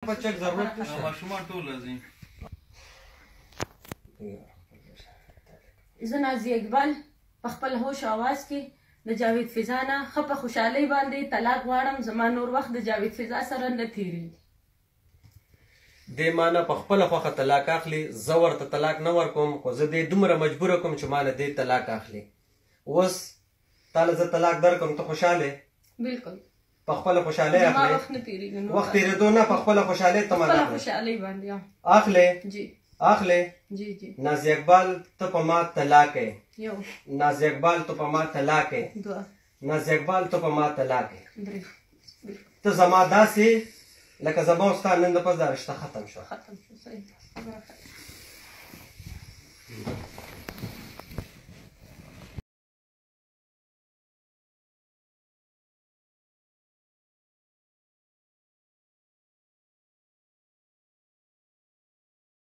په چک ضرورت نشته. ماشومان ټول راځي. زه نازیه اقبال په خپل هوش آواز کې د جاوید فضا نه ښه په خوشحالۍ باندې طلاق غواړم. زما نور وخت د جاوید فضا سره نه تېرېږي. دې ما نه په خپله خوښه طلاق اخلي. زه ورته طلاق نه ورکوم، خو زه دې دومره مجبوره کوم چې ما نه دې طلاق اخلي. اوس تا له زه طلاق درکړم، ته خوشحاله بلکل په خپله خوشحالۍ زما اخلې. وخت نه تېرېږي. وخت تېرېدو نه، په خپله خوشحالۍ ته خپله ما خوشحالۍ باندې اخلې. جی اخلې. جی جی نازیه اقبال ته په ما طلاق یې. یو نازیه اقبال ته په ما طلاق یې. دوه نازیه اقبال ته په ما طلاق یې. درې ته زما داسې لکه زما او ستا نن د پس دا رشته ختم شوه. ختم شو. صحیح.